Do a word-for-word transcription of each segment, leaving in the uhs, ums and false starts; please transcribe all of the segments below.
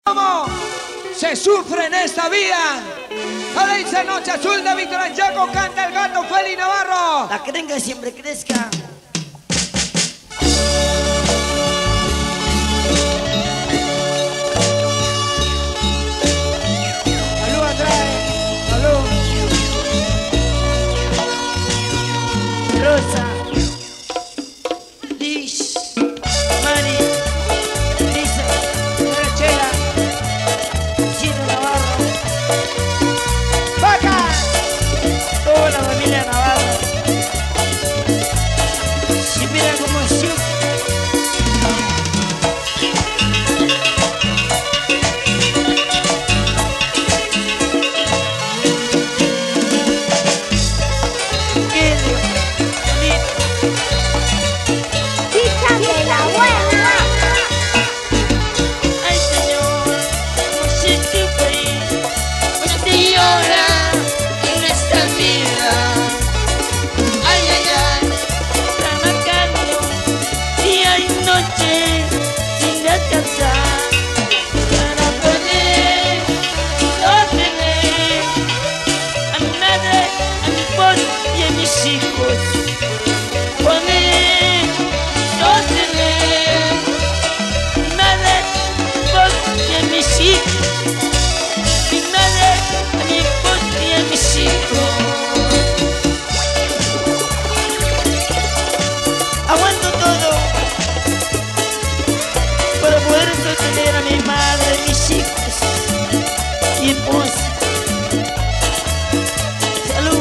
¿Cómo se sufre en esta vida? A dice Noche Azul de Víctor Anchaco, canta el gato Feli Navarro. La que tenga siempre crezca. Salud atrás, salud. Rosa, Lish, Mari, Lisa, Chela, Chino Navarro, Vaca, toda la familia Navarro. Si mira como yo. Aguanto todo para poder sostener a mi madre, mis hijos, mi esposa. Salud.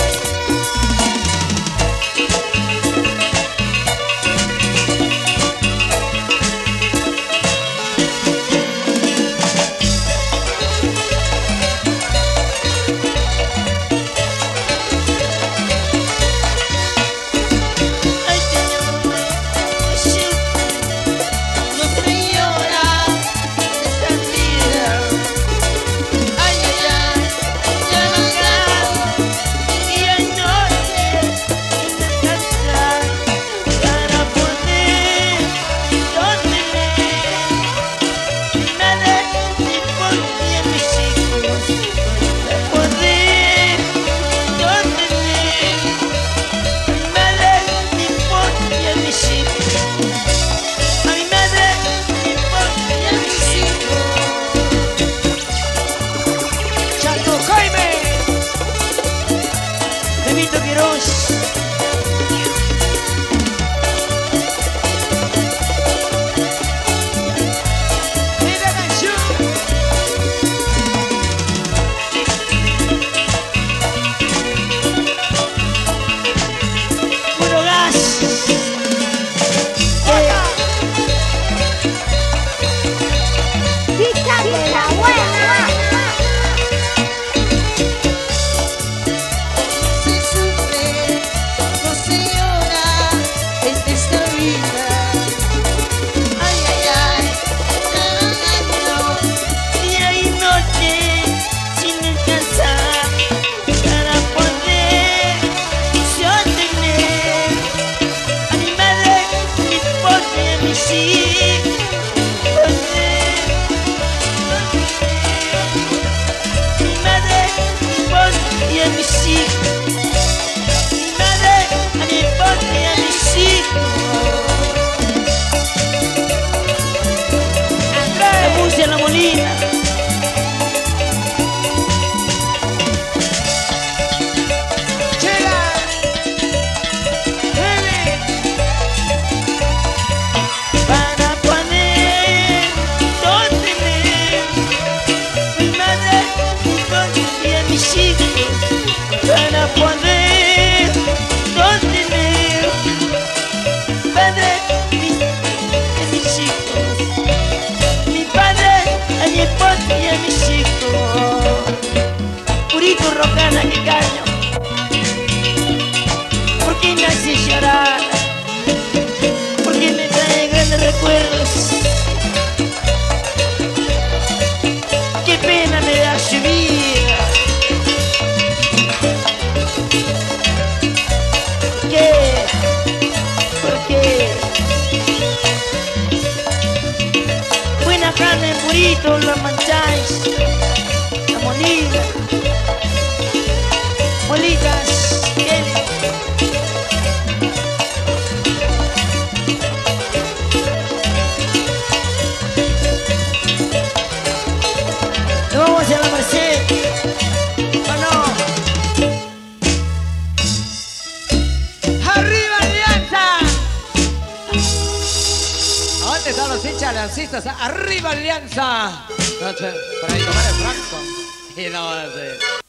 La Molina. Chela, Feli. Para poder sostener mi madre, mi padre y a mis hijos. Para poder sostener padre y mis hijos. Mi padre a mi esposa y a mis hijos. Purito Rocana, que caño. ¿Por qué me hace llorar? Porque me trae grandes recuerdos. Qué pena me da su vida. ¿Por qué? ¿Por qué? Buena carne, Purito. Pedrito La Mancháis, La Molina, Molitas, Kelly. Nos vamos a la Merced, ¿o no? ¡Arriba Alianza! ¿A dónde están los hinchas aliancistas? ¡Arriba Alianza! Por ahí tomar el Franco. Y no, sí.